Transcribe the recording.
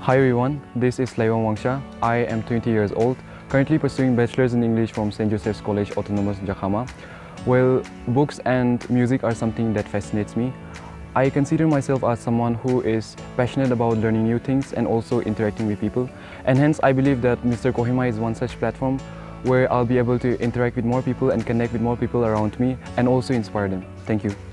Hi everyone, this is Leiwang Wangsa. I am 20 years old, currently pursuing Bachelor's in English from St. Joseph's College Autonomous, Kohima. Well, books and music are something that fascinates me. I consider myself as someone who is passionate about learning new things and also interacting with people. And hence I believe that Mr. Kohima is one such platform where I'll be able to interact with more people and connect with more people around me and also inspire them. Thank you.